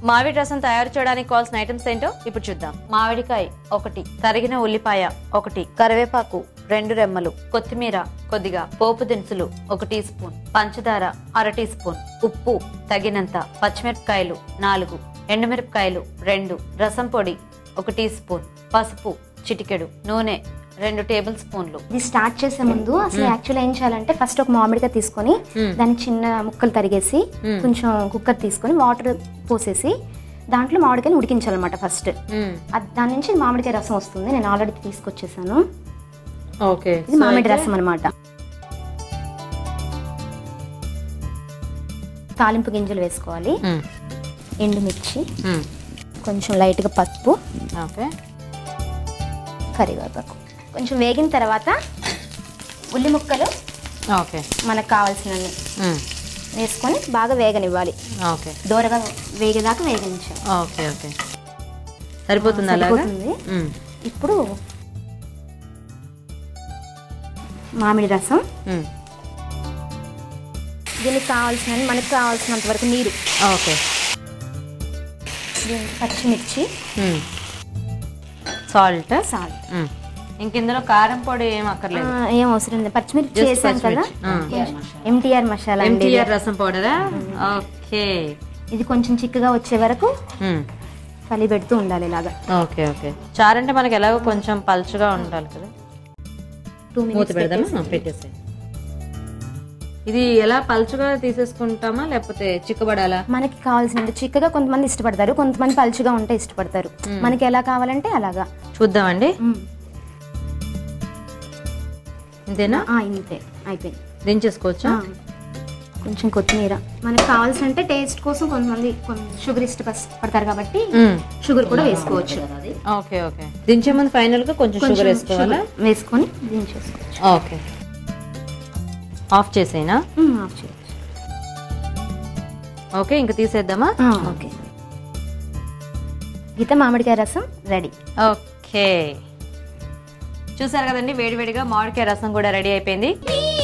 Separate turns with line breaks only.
మామిడి రసం తయారు చేయడానికి కావాల్సిన ఐటమ్స్ ఏంటో ఇప్పుడు చూద్దాం. మామిడికాయ 1, తరిగిన ఉల్లిపాయ 1, కరివేపాకు 2 రెమ్మలు, కొత్తిమీర కొద్దిగా, పోపు దినుసులు 1 టీ స్పూన్, పంచదార 1/2 టీ స్పూన్, ఉప్పు తగినంత, పచ్చిమిరపకాయలు 4, ఎండుమిరపకాయలు 2, రసం పొడి 1 టీ స్పూన్, పసుపు చిటికెడు, నూనె 2 టేబుల్ స్పూన్లు.
ఇది స్టార్ట్ చేసే ముందు అసలు యాక్చువల్ ఏం చేయాలంటే ఫస్ట్ ఒక మామిడికాయ తీసుకొని దాన్ని చిన్న ముక్కలు తరిగేసి కొంచెం కుక్కర్ తీసుకొని వాటర్ పోసేసి దాంట్లో మామిడికాయని ఉడికించాలన్నమాట ఫస్ట్. దాని నుంచి మామిడికాయ రసం వస్తుంది. నేను ఆల్రెడీ తీసుకొచ్చేసాను. ఇది మామిడి రసం అనమాట. తాలింపు గింజలు వేసుకోవాలి, ఎండుమిర్చి, కొంచెం లైట్గా పసుపు, కరివేపాకు. కొంచెం వేగిన తర్వాత ఉల్లి ముక్కలు మనకు కావాల్సినవి వేసుకొని బాగా వేగనివ్వాలి. దూరగా వేగేదాకా వేగించాలి. సరిపోతుంది. ఇప్పుడు మామిడి రసం, దీనికి కావాల్సిన మనకు కావాల్సినంత వరకు నీరు, పచ్చిమిర్చి,
సాల్ట్. ఇంక ఇందులో కారం పొడి ఏం అక్కర్లేదు,
ఏం అవసరం లేదు. పచ్చిమిర్చి చేసాం కదా, ఎంటీఆర్ మసాలా,
ఎంటీఆర్ రసం పౌడరా. ఓకే, ఇది
కొంచెం చిక్కగా వచ్చే వరకు కలి పెడుతూ ఉండాలి ఇలాగా.
Okay okay. చారు అంటే మనకి ఎలాగో కొంచెం పలుచగా ఉండాలి కదా.
2 మినిట్స్
పెడదామా? పెట్టేసి ఇది ఎలా పలుచగా తీసేసుకుంటామా లేకపోతే చిక్కబడాలా?
మనకి కావాల్సినంత చిక్కగా కొంతమంది ఇష్టపడతారు, కొంతమంది పలుచగా ఉంటే ఇష్టపడతారు. మనకి ఎలా కావాలంటే అలాగా.
చూద్దామండి. ఇంతేనా?
ఇంతే, అయిపోయింది.
దించేసుకోవచ్చా?
కొంచెం కొత్తిమీర మనకు కావాల్సింటే టేస్ట్ కోసం కొంతమంది షుగర్ ఇష్టపడతారు కాబట్టి షుగర్ కూడా వేసుకోవచ్చు.
Okay okay. దించే ముందు ఫైనల్ గా కొంచెం షుగర్ వేసుకోవాలా?
వేసుకొని దించేసుకోవచ్చు.
ఓకే. ఆఫ్ చేసేనా?
ఆఫ్ చేయొచ్చు.
ఓకే, ఇంకా తీసేద్దామా?
ఓకే. గీత మామిడికాయ రసం రెడీ.
ఓకే, చూసారు కదండి, వేడివేడిగా మామిడికాయ రసం కూడా రెడీ అయిపోయింది.